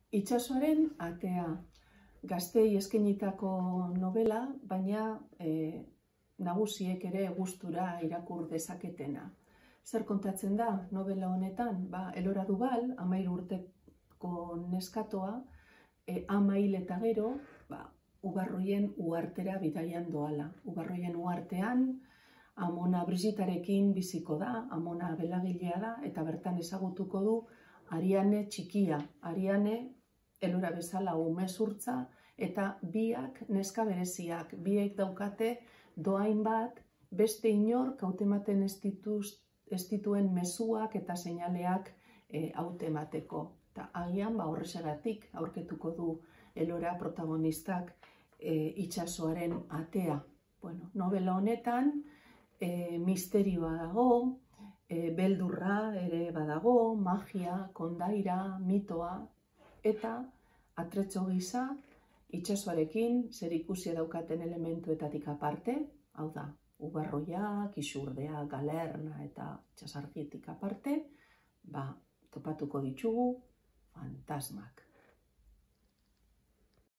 Itsasoaren atea, gazteei eskainitako novela, baina nagusiek ere gustura irakur dezaketena. Zer kontatzen da novela honetan? Elora Dubal, 13 urteko neskatoa, ama hil eta gero, Ubarroien uhartera bidaian doala. Ubarroien uhartean, amona Brigitarekin biziko da, amona belagilea da, eta bertan ezagutuko du Ariane txikia. Ariane, elora bezala umezurtza, eta biak neska bereziak. Biek daukate dohain bat, beste inork hautematen ez dituen mezuak eta seinaleak hautemateko. Eta agian horrexegatik aurketuko du elora protagonistak itsasoaren atea. Novela honetan misterioa dago, beldurra ere badago, magia, kondaira, mitoa, eta atretxo gisa itsasoarekin zerikusia daukaten elementuetatik aparte, hau da, Ubarroiak, Isurdea, Galerna eta Itsasargitik aparte, topatuko ditugu fantasmak.